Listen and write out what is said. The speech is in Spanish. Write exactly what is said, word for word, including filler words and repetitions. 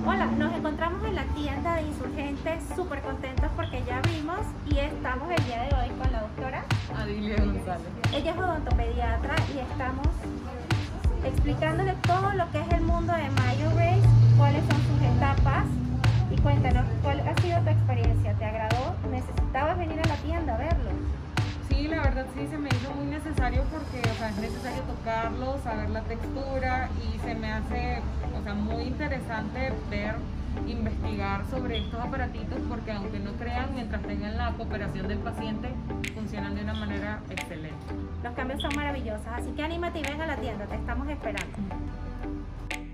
Hola, nos encontramos en la tienda de Insurgentes, súper contentos porque ya abrimos y estamos el día de hoy con la doctora Adilia González. Ella es odontopediatra y estamos explicándole todo lo que es el mundo de MyoBrace, cuáles son sus etapas y cuéntanos, ¿cuál ha sido tu experiencia? ¿Te agradó? ¿Necesitabas venir a la tienda a verlo? Sí, la verdad sí se me hizo muy necesario porque, o sea, es necesario tocarlo, saber la textura y se me hace, o sea, muy interesante ver, investigar sobre estos aparatitos porque aunque no crean, mientras tengan la cooperación del paciente, funcionan de una manera excelente. Los cambios son maravillosos, así que anímate y ven a la tienda, te estamos esperando.